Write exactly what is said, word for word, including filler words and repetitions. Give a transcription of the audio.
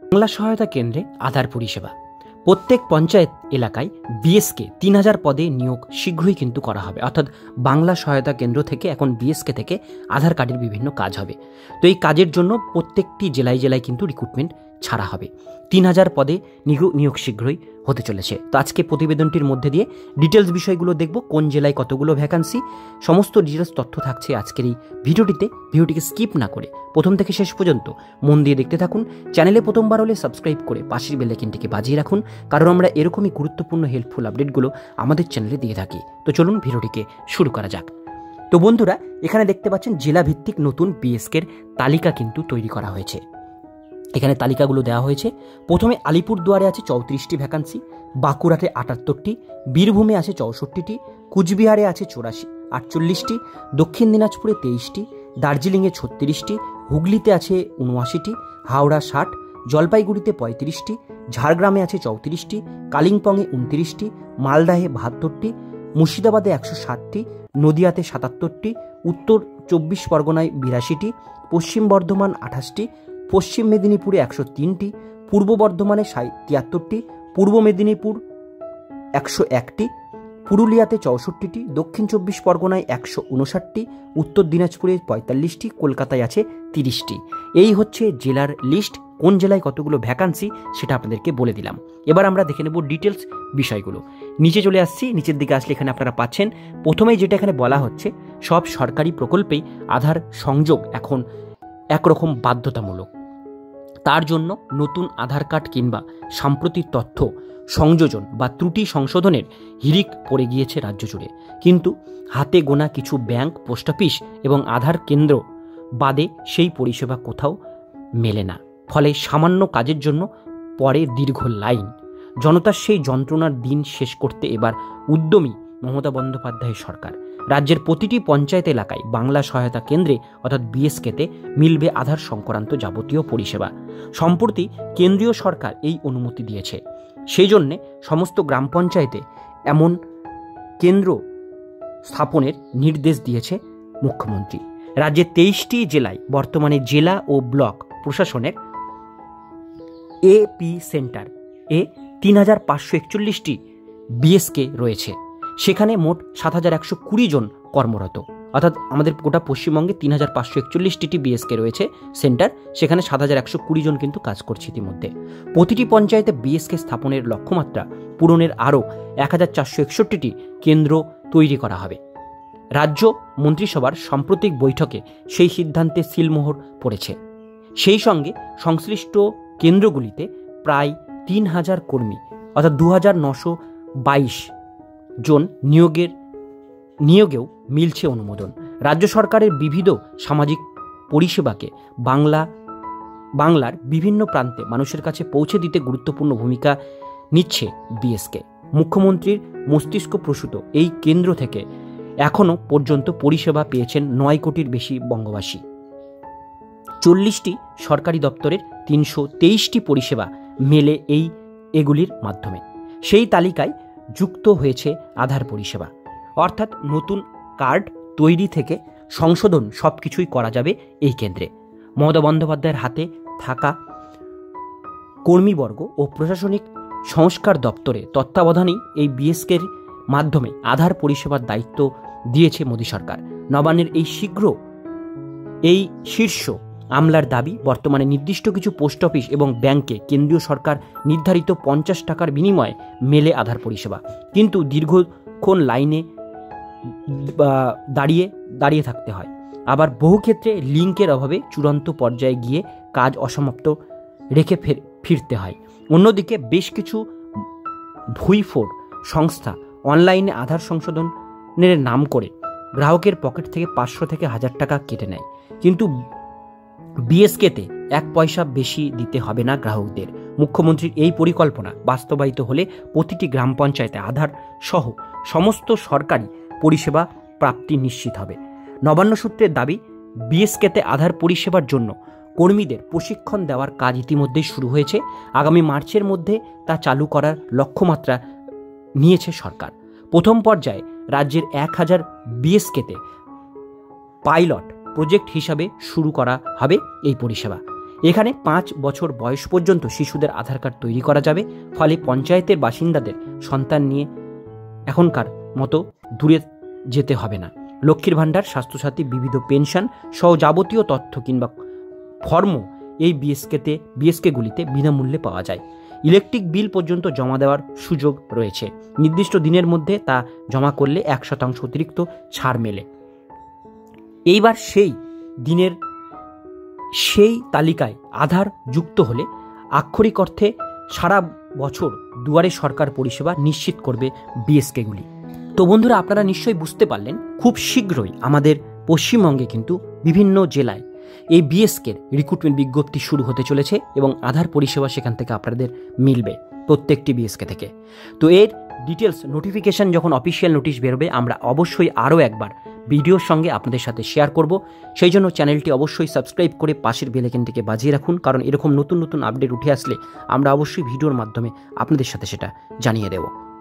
বাংলা সহায়তা কেন্দ্রে আধার পরিষেবা প্রত্যেক পঞ্চায়েত এলাকায় বিএসকে তিন হাজার পদে নিয়োগ শীঘ্রই কিন্তু করা হবে। অর্থাৎ বাংলা সহায়তা কেন্দ্র থেকে এখন বিএসকে থেকে আধার কার্ডের বিভিন্ন কাজ হবে। তো এই কাজের জন্য প্রত্যেকটি জেলায় জেলায় কিন্তু রিক্রুটমেন্ট ছাড়া হবে। তিন হাজার পদে নিয়োগ শীঘ্রই হতে চলেছে। তো আজকে প্রতিবেদনটির মধ্যে দিয়ে ডিটেলস বিষয়গুলো দেখব, কোন জেলায় কতগুলো ভ্যাকান্সি, সমস্ত ডিটেলস তথ্য থাকছে আজকের এই ভিডিওটিতে। ভিডিওটিকে স্কিপ না করে প্রথম থেকে শেষ পর্যন্ত মন দিয়ে দেখতে থাকুন। চ্যানেলে প্রথমবার হলে সাবস্ক্রাইব করে পাশের বেল আইকনটিকে বাজিয়ে রাখুন, কারণ আমরা এরকমই গুরুত্বপূর্ণ হেল্পফুল আপডেটগুলো আমাদের চ্যানেলে দিয়ে থাকি। তো চলুন ভিডিওটিকে শুরু করা যাক। তো বন্ধুরা, এখানে দেখতে পাচ্ছেন জেলা ভিত্তিক নতুন বিএসকের তালিকা কিন্তু তৈরি করা হয়েছে। এখানে তালিকাগুলো দেওয়া হয়েছে। প্রথমে আলিপুরদুয়ারে আছে চৌত্রিশটি ভ্যাকান্সি, বাঁকুড়াতে আটাত্তরটি, বীরভূমে আছে চৌষট্টিটি, কুচবিহারে আছে চৌরাশি আটচল্লিশটি, দক্ষিণ দিনাজপুরে তেইশটি, দার্জিলিংয়ে ছত্রিশটি, হুগলিতে আছে উনআশিটি, হাওড়া ষাট, জলপাইগুড়িতে পঁয়ত্রিশটি, ঝাড়গ্রামে আছে চৌত্রিশটি, কালিম্পংয়ে উনত্রিশটি, মালদাহে বাহাত্তরটি, মুর্শিদাবাদে একশো ষাটটি, নদিয়াতে সাতাত্তরটি, উত্তর চব্বিশ পরগনায় বিরাশিটি, পশ্চিম বর্ধমান আঠাশটি, পশ্চিম মেদিনীপুরে একশো তিনটি, পূর্ব বর্ধমানে তিয়াত্তরটি, পূর্ব মেদিনীপুর একশো একটি, পুরুলিয়াতে চৌষট্টিটি, দক্ষিণ চব্বিশ পরগনায় একশো উনষাটটি, উত্তর দিনাজপুরে পঁয়তাল্লিশটি, কলকাতায় আছে তিরিশটি। এই হচ্ছে জেলার লিস্ট। কোন জেলায় কতগুলো ভ্যাকান্সি সেটা আপনাদেরকে বলে দিলাম। এবার আমরা দেখে নেব ডিটেলস বিষয়গুলো। নিচে চলে আসছি, নিচের দিকে আসলে এখানে আপনারা পাচ্ছেন প্রথমেই যেটা এখানে বলা হচ্ছে, সব সরকারি প্রকল্পেই আধার সংযোগ এখন একরকম বাধ্যতামূলক। তার জন্য নতুন আধার কার্ড কিংবা সাম্প্রতিক তথ্য সংযোজন বা ত্রুটি সংশোধনের হিড়িক পড়ে গিয়েছে রাজ্য জুড়ে। কিন্তু হাতে গোনা কিছু ব্যাংক, পোস্ট অফিস এবং আধার কেন্দ্র বাদে সেই পরিষেবা কোথাও মেলে না। ফলে সামান্য কাজের জন্য পরে দীর্ঘ লাইন। জনতার সেই যন্ত্রণার দিন শেষ করতে এবার উদ্যমী মমতা বন্দ্যোপাধ্যায়ের সরকার। রাজ্যের প্রতিটি পঞ্চায়েত এলাকায় বাংলা সহায়তা কেন্দ্রে অর্থাৎ বিএসকেতে মিলবে আধার সংক্রান্ত যাবতীয় পরিষেবা। সম্প্রতি কেন্দ্রীয় সরকার এই অনুমতি দিয়েছে। সেই জন্যে সমস্ত গ্রাম পঞ্চায়েতে এমন কেন্দ্র স্থাপনের নির্দেশ দিয়েছে মুখ্যমন্ত্রী। রাজ্যের তেইশটি জেলায় বর্তমানে জেলা ও ব্লক প্রশাসনের এপি সেন্টার এ তিন হাজার পাঁচশো একচল্লিশটি বিএসকে রয়েছে। সেখানে মোট সাত হাজার একশো কুড়ি জন কর্মরত। অর্থাৎ আমাদের গোটা পশ্চিমবঙ্গে তিন হাজার পাঁচশো একচল্লিশটি বিএসকে রয়েছে সেন্টার, সেখানে সাত হাজার একশো কুড়ি জন কিন্তু কাজ করছে ইতিমধ্যে। প্রতিটি পঞ্চায়েতে বিএসকে স্থাপনের লক্ষ্যমাত্রা পূরণের আরও এক হাজার চারশো একষট্টিটি কেন্দ্র তৈরি করা হবে। রাজ্য মন্ত্রিসভার সাম্প্রতিক বৈঠকে সেই সিদ্ধান্তে সিলমোহর পড়েছে। সেই সঙ্গে সংশ্লিষ্ট কেন্দ্রগুলিতে প্রায় তিন হাজার কর্মী অর্থাৎ দু হাজার নশো বাইশ জন নিয়োগের নিয়োগেও মিলছে অনুমোদন। রাজ্য সরকারের বিবিধ সামাজিক পরিষেবাকে বাংলা বাংলার বিভিন্ন প্রান্তে মানুষের কাছে পৌঁছে দিতে গুরুত্বপূর্ণ ভূমিকা নিচ্ছে বিএসকে। মুখ্যমন্ত্রীর মস্তিষ্ক প্রসূত এই কেন্দ্র থেকে এখনও পর্যন্ত পরিষেবা পেয়েছেন নয় কোটির বেশি বঙ্গবাসী। চল্লিশটি সরকারি দপ্তরের তিনশো তেইশটি পরিষেবা মেলে এই এগুলির মাধ্যমে। সেই তালিকায় যুক্ত হয়েছে আধার পরিষেবা। অর্থাৎ নতুন কার্ড তৈরি থেকে সংশোধন সব কিছুই করা যাবে এই কেন্দ্রে। মমতা বন্দ্যোপাধ্যায়ের হাতে থাকা কর্মীবর্গ ও প্রশাসনিক সংস্কার দপ্তরে তত্ত্বাবধানেই এই বিএসকের মাধ্যমে আধার পরিষেবার দায়িত্ব দিয়েছে মোদী সরকার। নবান্নের এই শীঘ্র এই শীর্ষ আমলার দাবি, বর্তমানে নির্দিষ্ট কিছু পোস্ট অফিস এবং ব্যাংকে কেন্দ্রীয় সরকার নির্ধারিত পঞ্চাশ টাকার বিনিময়ে মেলে আধার পরিষেবা, কিন্তু দীর্ঘক্ষণ লাইনে দাঁড়িয়ে দাঁড়িয়ে থাকতে হয়। আবার বহু ক্ষেত্রে লিঙ্কের অভাবে চূড়ান্ত পর্যায়ে গিয়ে কাজ অসমাপ্ত রেখে ফিরতে হয়। অন্যদিকে বেশ কিছু ভুইফোড় সংস্থা অনলাইনে আধার সংশোধনের নাম করে গ্রাহকের পকেট থেকে পাঁচশো থেকে হাজার টাকা কেটে নেয়। কিন্তু বিএসকেতে এক পয়সা বেশি দিতে হবে না গ্রাহকদের। মুখ্যমন্ত্রীর এই পরিকল্পনা বাস্তবায়িত হলে প্রতিটি গ্রাম পঞ্চায়েতে আধার সহ সমস্ত সরকারি পরিষেবা প্রাপ্তি নিশ্চিত হবে। নবান্ন সূত্রের দাবি, বিএসকেতে আধার পরিষেবার জন্য কর্মীদের প্রশিক্ষণ দেওয়ার কাজ ইতিমধ্যেই শুরু হয়েছে। আগামী মার্চের মধ্যে তা চালু করার লক্ষ্যমাত্রা নিয়েছে সরকার। প্রথম পর্যায়ে রাজ্যের এক হাজার বিএসকেতে পাইলট প্রজেক্ট হিসাবে শুরু করা হবে এই পরিষেবা। এখানে পাঁচ বছর বয়স পর্যন্ত শিশুদের আধার কার্ড তৈরি করা যাবে। ফলে পঞ্চায়েতের বাসিন্দাদের সন্তান নিয়ে এখনকার মতো দূরে যেতে হবে না। লক্ষ্মীর ভাণ্ডার, স্বাস্থ্যসাথী, বিবিধ পেনশন সহ যাবতীয় তথ্য কিংবা ফর্ম এই বিএসকেতে বিএসকেগুলিতে বিনামূল্যে পাওয়া যায়। ইলেকট্রিক বিল পর্যন্ত জমা দেওয়ার সুযোগ রয়েছে। নির্দিষ্ট দিনের মধ্যে তা জমা করলে এক শতাংশ অতিরিক্ত ছাড় মেলে। এইবার সেই দিনের সেই তালিকায় আধার যুক্ত হলে আক্ষরিক অর্থে সারা বছর দুয়ারে সরকার পরিষেবা নিশ্চিত করবে বিএসকেগুলি। তো বন্ধুরা, আপনারা নিশ্চয়ই বুঝতে পারলেন, খুব শীঘ্রই আমাদের পশ্চিমবঙ্গে কিন্তু বিভিন্ন জেলায় এই বিএসকের রিক্রুটমেন্ট বিজ্ঞপ্তি শুরু হতে চলেছে এবং আধার পরিষেবা সেখান থেকে আপনাদের মিলবে প্রত্যেকটি বিএসকে থেকে। তো এর ডিটেলস নোটিফিকেশান যখন অফিসিয়াল নোটিশ বেরোবে আমরা অবশ্যই আরও একবার ভিডিওর সঙ্গে আপনাদের সাথে শেয়ার করব। সেই জন্য চ্যানেলটি অবশ্যই সাবস্ক্রাইব করে পাশের বেল আইকনটিকে বাজিয়ে রাখুন, কারণ এরকম নতুন নতুন আপডেট উঠে আসলে আমরা অবশ্যই ভিডিওর মাধ্যমে আপনাদের সাথে সেটা জানিয়ে দেব।